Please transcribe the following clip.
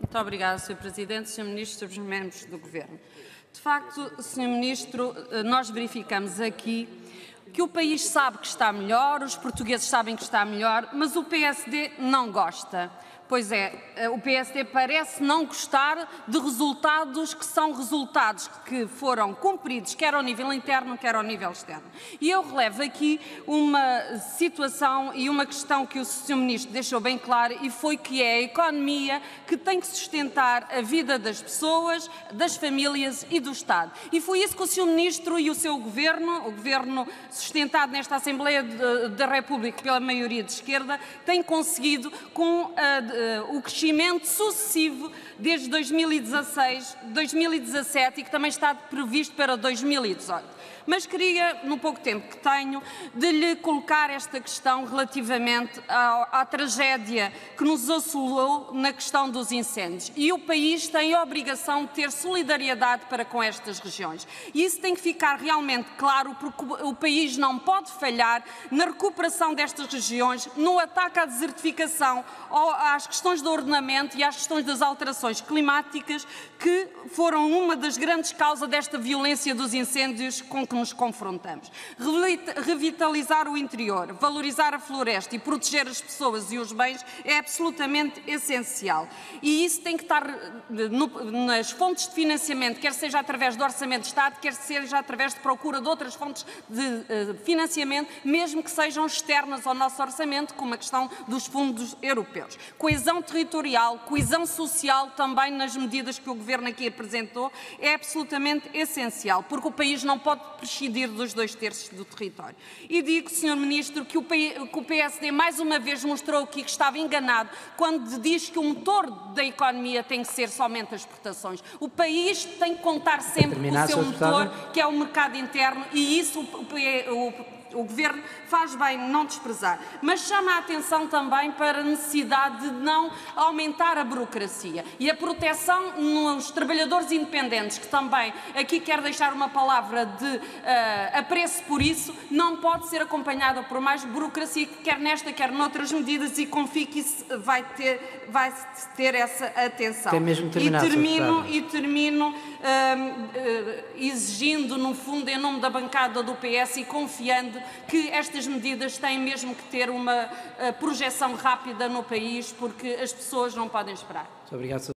Muito obrigada, Sr. Presidente, Sr. Ministro, Srs. Membros do Governo. De facto, Sr. Ministro, nós verificamos aqui que o país sabe que está melhor, os portugueses sabem que está melhor, mas o PSD não gosta. Pois é, o PSD parece não gostar de resultados que são resultados que foram cumpridos, quer ao nível interno, quer ao nível externo. E eu relevo aqui uma situação e uma questão que o Sr. Ministro deixou bem clara, e foi que é a economia que tem que sustentar a vida das pessoas, das famílias e do Estado. E foi isso que o Sr. Ministro e o seu Governo, o Governo sustentado nesta Assembleia da República pela maioria de esquerda, tem conseguido com o crescimento sucessivo desde 2016, 2017 e que também está previsto para 2018. Mas queria, no pouco tempo que tenho, de lhe colocar esta questão relativamente à tragédia que nos assolou na questão dos incêndios. E o país tem a obrigação de ter solidariedade para com estas regiões. E isso tem que ficar realmente claro, porque o país não pode falhar na recuperação destas regiões, no ataque à desertificação, às questões do ordenamento e às questões das alterações climáticas, que foram uma das grandes causas desta violência dos incêndios com que nos confrontamos. Revitalizar o interior, valorizar a floresta e proteger as pessoas e os bens é absolutamente essencial. E isso tem que estar nas fontes de financiamento, quer seja através do Orçamento de Estado, quer seja através de procura de outras fontes de financiamento, mesmo que sejam externas ao nosso orçamento, como a questão dos fundos europeus. Coesão territorial, coesão social, também nas medidas que o Governo aqui apresentou, é absolutamente essencial, porque o país não pode prescindir dos 2/3 do território. E digo, Sr. Ministro, que o PSD mais uma vez mostrou aqui que estava enganado quando diz que o motor da economia tem que ser somente as exportações. O país tem que contar sempre com o seu motor, que é o mercado interno, e isso o Governo faz bem não desprezar, mas chama a atenção também para a necessidade de não aumentar a burocracia e a proteção nos trabalhadores independentes, que também aqui quero deixar uma palavra de apreço por isso, não pode ser acompanhada por mais burocracia, quer nesta, quer noutras medidas, e confio que isso vai ter essa atenção. Tem mesmo terminado, e termino exigindo, no fundo, em nome da bancada do PS e confiando que estas medidas têm mesmo que ter uma projeção rápida no país, porque as pessoas não podem esperar. Muito obrigado.